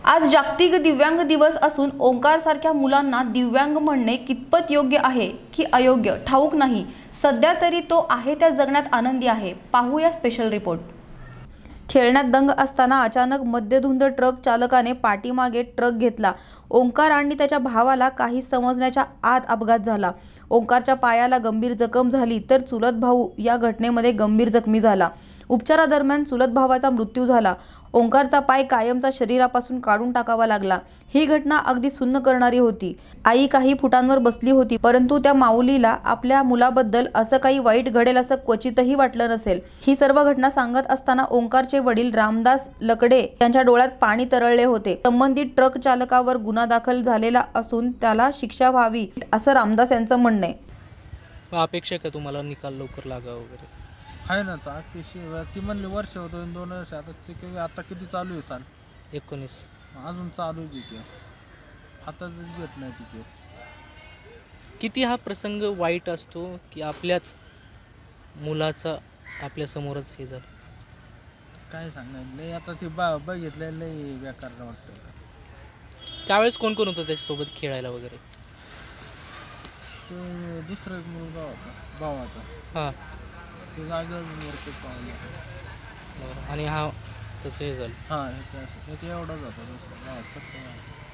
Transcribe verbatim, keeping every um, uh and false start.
आज जागतिक दिव्यांग दिवस असून ओंकार सारख्या मुलांना दिव्यांग म्हणणे कितपत योग्य आहे की अयोग्य ठाऊक नाही। सध्या तरी तो आहे त्या जगण्यात आनंदी आहे। पाहूया स्पेशल रिपोर्ट। खेळण्यात दंग असताना अचानक मध्यधुंद ट्रक चालकाने पाठीमागे ट्रक घेतला। ओंकार आणि त्याच्या भावाला काही समजण्याच्या आत अपघात झाला। ओंकारच्या पायाला गंभीर जखम झाली तर चुलत भाऊ या घटनेमध्ये गंभीर जखमी झाला। उपचारादरम्यान चुलत भावाचा मृत्यू झाला। ओंकारचा पाय कायमचा शरीरापासून काढून टाकावा लागला। ही घटना अगदी सुन्न करणारी होती। आई काही फुटांवर बसली होती, परंतु त्या माऊलीला आपल्या मुलाबद्दल असं काही वाईट घडेल असं क्वचितही वाटलं नसेल। ही सर्व घटना सांगत असताना ओंकारचे वडील रामदास लकडे यांच्या डोळ्यात पाणी तरळले होते। संबंधित ट्रक चालकावर गुन्हा दाखल झालेला असून त्याला शिक्षा व्हावी असं रामदास यांचं म्हणणं आहे। अपेक्षा का तुम्हाला निकाल लवकर लागा वगैरे आहे ना? तर अपेक्षा ती म्हणली वर्ष होतं, दोन वर्ष आता ते किती आता किती चालू आहे साल एकोणीस अजून चालू आहे केस। आता घेत नाही ती केस। किती हा प्रसंग वाईट असतो की आपल्याच मुलाचा आपल्या समोरच हे झालं। काय सांगायचं लय आता ते बा बघितलं लय बेकार वाटतं। त्यावेळेस कोण कोण होतं त्याच्यासोबत खेळायला वगैरे? ते दुसरा मुलगा होता भावाचा, हां ते जागेवर वरती पाहून आणि हा तसं हे झालं। हां याच्या एवढाच होता दुसरा सत्य